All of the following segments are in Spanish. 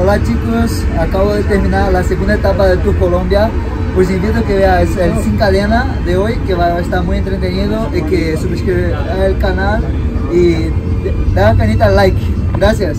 Hola chicos, acabo de terminar la segunda etapa del Tour Colombia. Os invito a que veáis el Sin Cadena de hoy, que va a estar muy entretenido, y que suscribáis al canal y da canita al like. Gracias.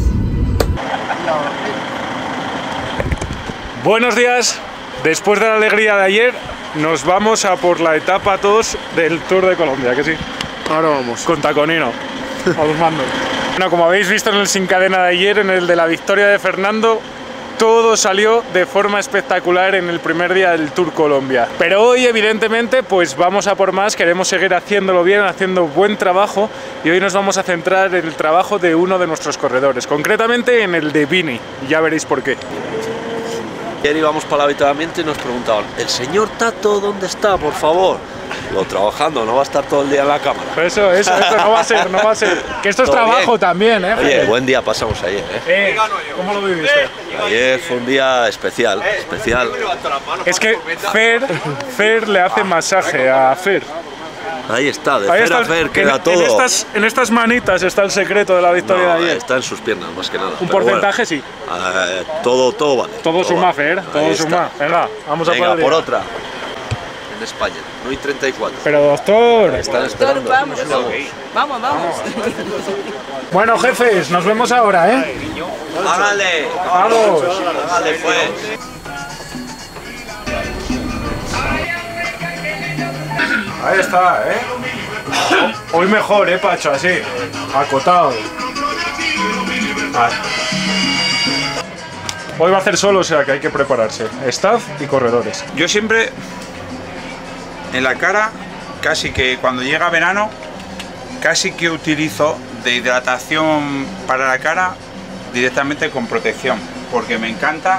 Buenos días. Después de la alegría de ayer, nos vamos a por la etapa todos del Tour de Colombia, ¿que sí? Ahora vamos. Con Taconino, a los mandos. Bueno, como habéis visto en el Sin Cadena de ayer, en el de la victoria de Fernando, todo salió de forma espectacular en el primer día del Tour Colombia. Pero hoy, evidentemente, pues vamos a por más, queremos seguir haciéndolo bien, haciendo buen trabajo, y hoy nos vamos a centrar en el trabajo de uno de nuestros corredores, concretamente en el de Vini, y ya veréis por qué. Ayer íbamos para el habituamiento y nos preguntaban: ¿el señor Tato dónde está, por favor? Lo trabajando, no va a estar todo el día en la cámara. Eso no va a ser, no va a ser. Que esto es trabajo bien. También, ¿eh? Oye, buen día pasamos ayer, ¿eh? ¿Cómo lo viviste? Ayer fue un día especial, especial. Es que Fer le hace masaje a Fer. Ahí está, de Fer a Fer queda todo. En estas manitas está el secreto de la victoria de ayer. Está en sus piernas, más que nada. Un porcentaje bueno, sí. Todo vale. Todo suma, vale. Fer, todo suma. Venga, vamos a por otra. En España, 9:34. Pero doctor, están esperando. Vamos. Bueno, jefes, nos vemos ahora, ¿eh? Hágale. Vamos. Hágale, pues. Ahí está, ¿eh? Hoy mejor, Pacho, así, acotado. Vale. Hoy va a hacer solo, o sea que hay que prepararse. Staff y corredores. Yo siempre, en la cara, casi que cuando llega verano, casi que utilizo de hidratación para la cara directamente con protección, porque me encanta.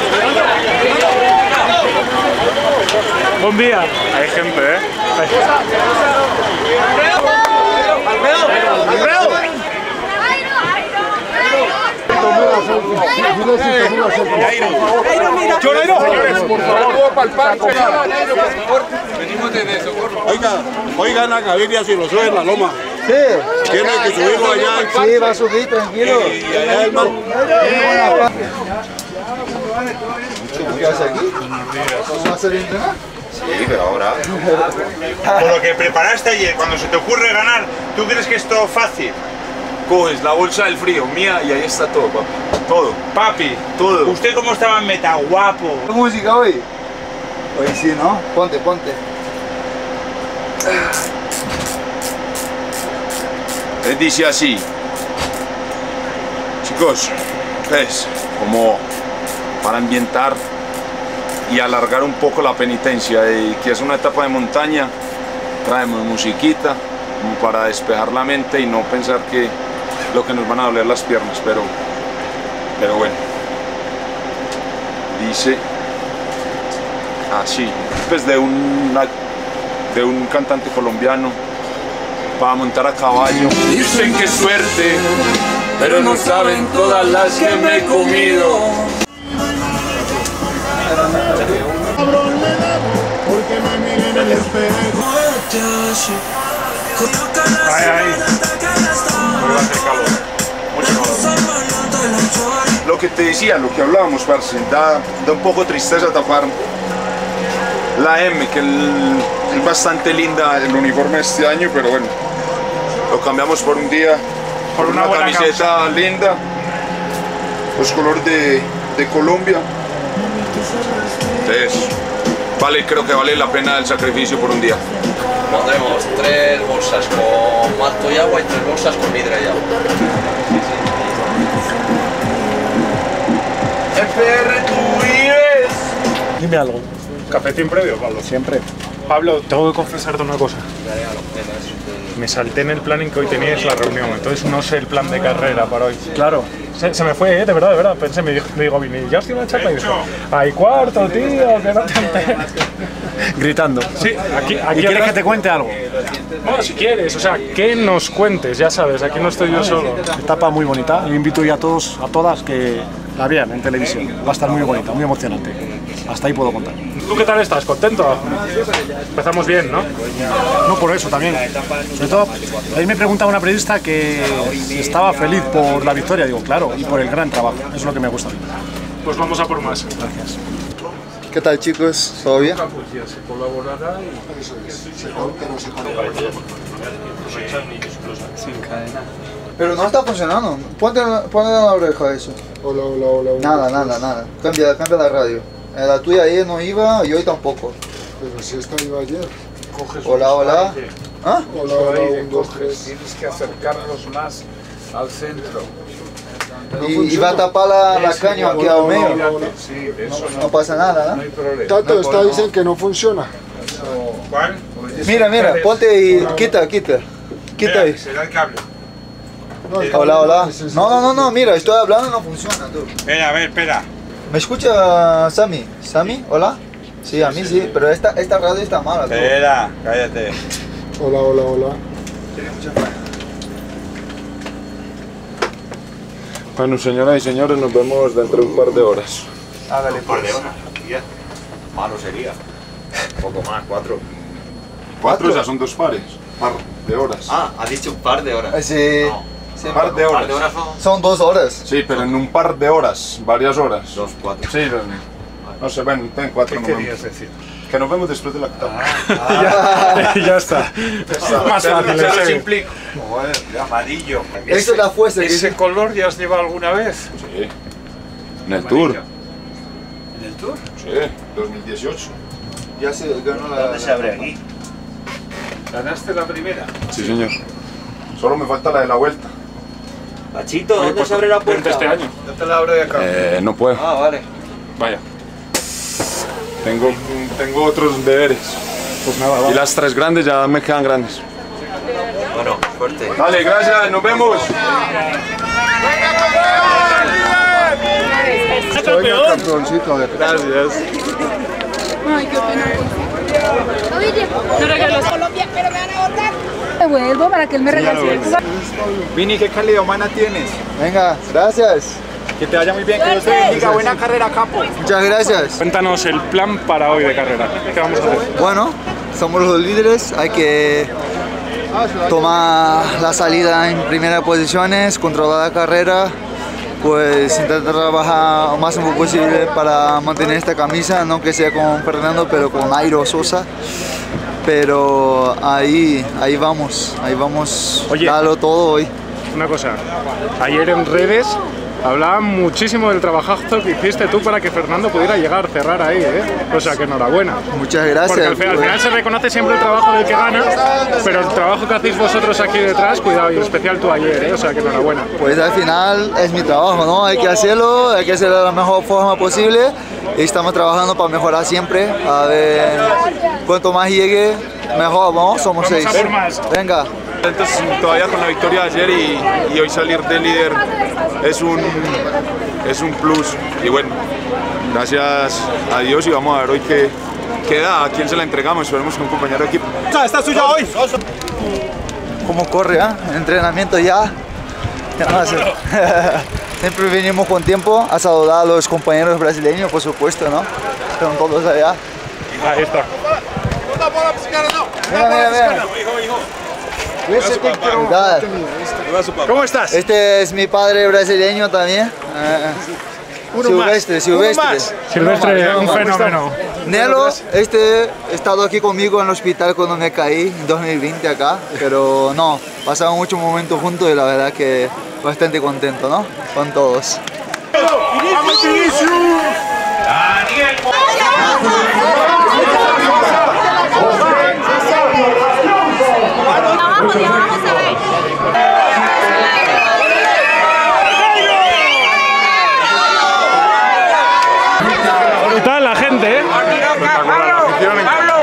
Buen día. Hay gente, ¿eh? Oigan a Gaviria si lo sube en la loma. Sí. Tiene que subirlo allá. Sí, va a subir, tranquilo. Y allá el man. ¿Qué hace aquí? ¿Vas a hacer entrenar? Sí, pero ahora. Por lo que preparaste ayer, cuando se te ocurre ganar, ¿tú crees que es todo fácil? Coges la bolsa del frío mía y ahí está todo, papi. Todo. Papi, todo. ¿Usted cómo estaba en meta? Guapo. ¿Qué música hoy? Hoy sí, ¿no? Ponte. Él dice así: chicos, pues, como para ambientar y alargar un poco la penitencia, que es una etapa de montaña, traemos musiquita como para despejar la mente y no pensar que lo que nos van a doler las piernas, pero bueno. Dice así, pues de un cantante colombiano, para montar a caballo. Dicen que suerte, pero no saben todas las que me he comido. Ahí. Hoy va a hacer calor. Mucho calor. Lo que te decía, lo que hablábamos, parce, da un poco tristeza tapar la M, que es bastante linda el uniforme este año, pero bueno, lo cambiamos por un día, por una camiseta causa linda, los colores de Colombia. Entonces, creo que vale la pena el sacrificio por un día. Pondremos 3 bolsas con malto y agua y 3 bolsas con hidra y agua. FR, tú vives. Dime algo. Cafetín previo, Pablo. Siempre. Pablo, tengo que confesarte una cosa. Me salté en el planning que hoy teníais la reunión, entonces no sé el plan de carrera para hoy. Claro, se me fue, de verdad. Pensé, me digo, Vini, ya estoy en la charla y dijo, hay cuarto, tío, que no te enteres. Gritando. Sí, aquí ¿y quieres que te cuente algo? Bueno, si quieres, o sea, que nos cuentes, ya sabes, aquí no estoy yo solo. Etapa muy bonita, yo invito ya a todos, a todas que la vean en televisión, va a estar muy bonita, muy emocionante. hasta ahí puedo contar. ¿Tú qué tal estás? ¿Contento? Empezamos bien, ¿no? No por eso también. Sobre todo, ahí me preguntaba una periodista que si estaba feliz por la victoria. Digo, claro, y por el gran trabajo. Eso es lo que me gusta. Pues vamos a por más. Gracias. ¿Qué tal, chicos? ¿Todo bien? Pero no está funcionando. Ponte en la oreja eso. Hola. Nada. Cambia la radio. La tuya ayer no iba y hoy tampoco. Pero si esta iba ayer. Hola. ¿Ah? Hola, 1, 2, 3. Tienes que acercarlos más al centro. Y va a tapar la caña aquí al medio. Sí, de eso No pasa nada, ¿no? hay problema. Tato, esta dicen que no funciona. ¿Cuál? Mira, ponte y quita ahí. Será el cable. No, el Hola. ese es- No, mira, estoy hablando y no funciona, tú. Espera, a ver, espera. ¿Me escucha Sammy? ¿Sammy? ¿Hola? Sí, a mí sí, pero esta radio está mala, tú. Espera, cállate. Hola. Bueno, señoras y señores, nos vemos dentro de un par de horas. Hágale, pues. Malo sería. Un poco más, 4. 4 ya son 2 pares. Par de horas. Ah, ha dicho un par de horas. Sí. Sí, Par de horas. son 2 horas. Sí, pero en un par de horas, varias horas. 2, 4. Sí, no sé, ven, ten 4. ¿Qué querías decir? Que nos vemos después de la octava. Ya está. Más fácil. Los sí. implico. Joder, de amarillo. Eso es la fuerza. ¿Ese color ya has llevado alguna vez? Sí. En el Tour. ¿En el Tour? Sí, 2018. Ya se ganó la... ¿Dónde se abre aquí? ¿Ganaste la primera? Sí, señor. Solo me falta la de la vuelta. Pachito, ¿dónde se abre la Vente puerta? este año. Yo te la abro de acá. No puedo. Ah, vale. Vaya. Tengo otros deberes. Pues nada, Y las 3 grandes ya me quedan grandes. Bueno, fuerte. Dale, gracias, nos vemos. Campeoncito de Gracias. Ay, qué pena. No regalos. Colombia, pero me van a votar. Me vuelvo para que él me regale. Vini, ¿qué calidad humana tienes? Venga, gracias. Que te vaya muy bien, que Dios te bendiga. Buena carrera, capo. Muchas gracias. Cuéntanos el plan para hoy de carrera. ¿Qué vamos a hacer? Bueno, somos los líderes, hay que tomar la salida en primeras posiciones, controlar la carrera, pues intentar trabajar lo máximo posible para mantener esta camisa, no que sea con Fernando, pero con Nairo Sosa. Pero ahí vamos Oye. darlo todo hoy. Una cosa, ayer en redes hablaban muchísimo del trabajazo que hiciste tú para que Fernando pudiera llegar, cerrar ahí, ¿eh? O sea que enhorabuena. Muchas gracias. Porque al final se reconoce siempre el trabajo del que gana, pero el trabajo que hacéis vosotros aquí detrás, cuidado, y en especial tú ayer, ¿eh? O sea que enhorabuena. Pues al final es mi trabajo, ¿no? Hay que hacerlo de la mejor forma posible y estamos trabajando para mejorar siempre. A ver, cuanto más llegue, mejor, ¿no? Somos 6. a por más. Venga. Entonces, todavía con la victoria de ayer y hoy salir de líder es un plus. Y bueno, gracias a Dios y vamos a ver hoy qué da, a quién se la entregamos. Esperemos que un compañero de equipo. ¡Está suya hoy! ¿Cómo corre, entrenamiento ya? ¿Qué más hacer? Siempre venimos con tiempo a saludar a los compañeros brasileños, por supuesto, ¿no? Están todos allá. Ahí está. Mira. ¿Cómo estás? Este es mi padre brasileño también. Silvestre. Silvestre, un fenómeno. Nelo, ha estado aquí conmigo en el hospital cuando me caí en 2020 acá, pero no, pasamos muchos momentos juntos y la verdad que bastante contento, ¿no? Con todos. Brutal la gente, ¿eh? Espectacular, la afición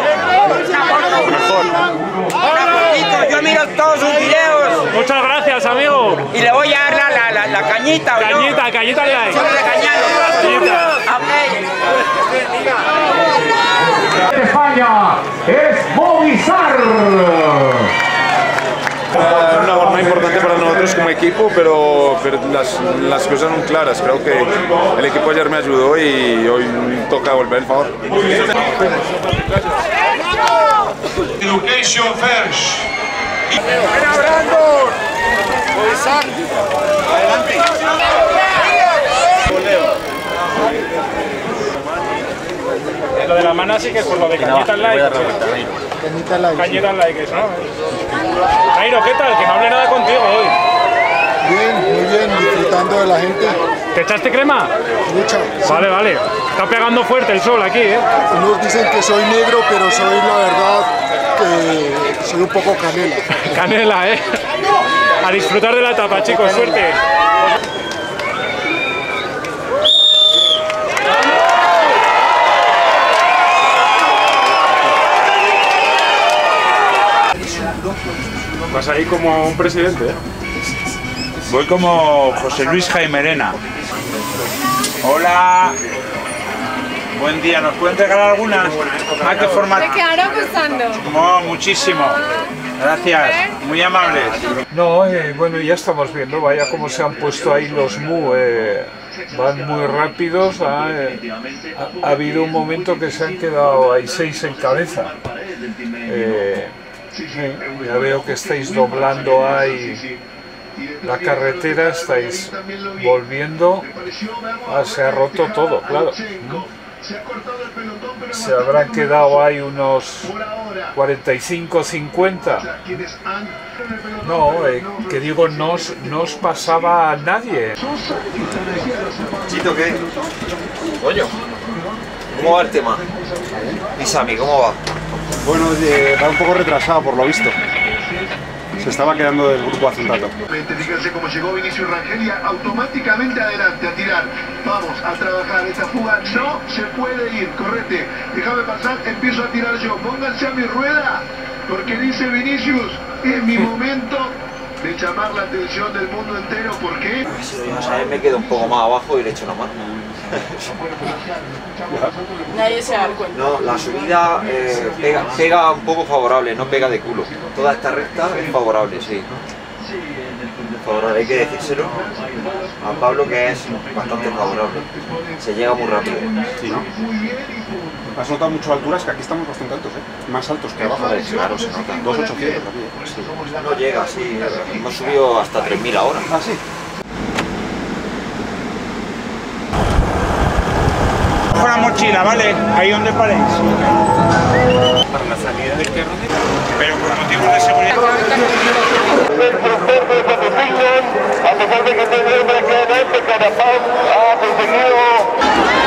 mejor. Yo miro todos sus videos Muchas gracias, amigo. y le voy a dar la cañita. ¿o no? Cañita le hay. Solo regañando. España es Movistar. Una jornada importante para nosotros como equipo. equipo, pero las cosas son claras. Creo que el equipo ayer me ayudó y hoy toca devolver el favor. Education first. Adelante. Lo de la mana sí que es por lo de Cañeta Like. Cañeta Like, ¿no? Nairo, ¿qué tal? Que no hable nada contigo hoy. Bien, muy bien, disfrutando de la gente. ¿Te echaste crema? Mucha. Vale, vale. Está pegando fuerte el sol aquí, ¿eh? Unos dicen que soy negro, pero soy la verdad que soy un poco canela. Canela, ¿eh? A disfrutar de la etapa, chicos. Suerte. Vas ahí como un presidente, ¿eh? Voy como José Luis Jaimerena. Hola. Buen día. ¿Nos pueden regalar algunas? ¿A qué formato? ¿Te quedaron gustando? Oh, muchísimo. Gracias. Muy amables. No, bueno, ya estamos viendo, vaya cómo se han puesto ahí los MU. Van muy rápidos. Ha habido un momento que se han quedado ahí 6 en cabeza. Ya veo que estáis doblando ahí la carretera, estáis volviendo. Se ha roto todo, claro. Se habrán quedado ahí unos 45, 50. No, que digo, no os pasaba a nadie. Chito, ¿qué? Coño, ¿cómo va el tema? ¿Y Sami, cómo va? Bueno, va un poco retrasado por lo visto. Se estaba quedando del grupo hace un rato. Fíjense cómo llegó Vinicius Rangel y automáticamente adelante a tirar. Vamos a trabajar esta fuga. No se puede ir, correte. Déjame pasar, empiezo a tirar yo. Pónganse a mi rueda, porque dice Vinicius, es mi momento de llamar la atención del mundo entero. ¿Por qué? A mí me quedo un poco más abajo y le echo una mano. Nadie se da cuenta. No, la subida pega un poco favorable, no pega de culo. Toda esta recta es favorable, sí. Favorable, hay que decírselo a Pablo que es bastante favorable. Se llega muy rápido. Sí, ¿no? Has notado mucho alturas, que aquí estamos bastante altos, ¿eh? Más altos que abajo. Claro, se nota. 2.800 aquí. Sí. No llega, sí. Hemos subido hasta 3.000 ahora. Ah, sí. Cojo la mochila, ¿vale? Ahí donde paréis. Para la salida del carro. Pero por motivos de seguridad. A pesar de que desgraciadamente Carapaz ha conseguido.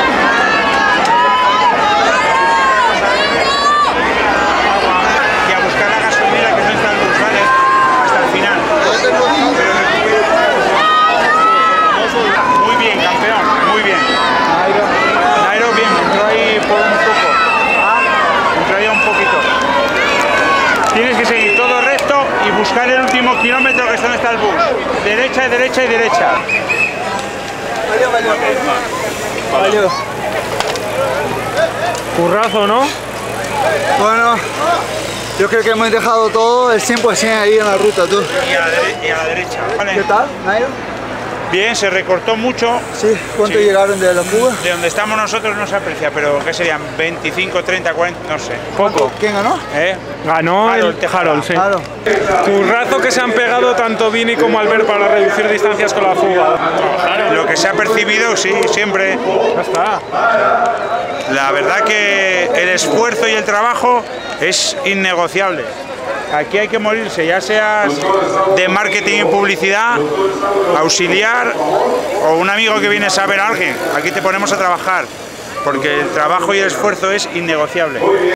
Y a buscar la gasolina que no está en luz, ¿vale? Hasta el final. Muy bien, campeón, muy bien. Nairo bien, entró ahí por un poco. Entró ahí un poquito. Tienes que seguir todo recto y buscar el último kilómetro, que es donde está el bus. Derecha y derecha y derecha. Valió. Currazo, ¿no? Bueno, yo creo que hemos dejado todo el 100% ahí en la ruta, tú. Y a la derecha. ¿Vale? ¿Qué tal, Nairo? Bien, se recortó mucho. Sí, ¿cuánto llegaron de la fuga? De donde estamos nosotros no se aprecia, pero ¿qué serían? 25, 30, 40, no sé. Poco. ¿Quién ganó? Ganó el Harold, sí. Claro. Currazo que se han pegado tanto Vini como Albert para reducir distancias con la fuga. Lo que se ha percibido, sí, siempre. Ya está. La verdad que el esfuerzo y el trabajo es innegociable. Aquí hay que morirse, ya seas de marketing y publicidad, auxiliar o un amigo que vienes a ver a alguien. Aquí te ponemos a trabajar, porque el trabajo y el esfuerzo es innegociable.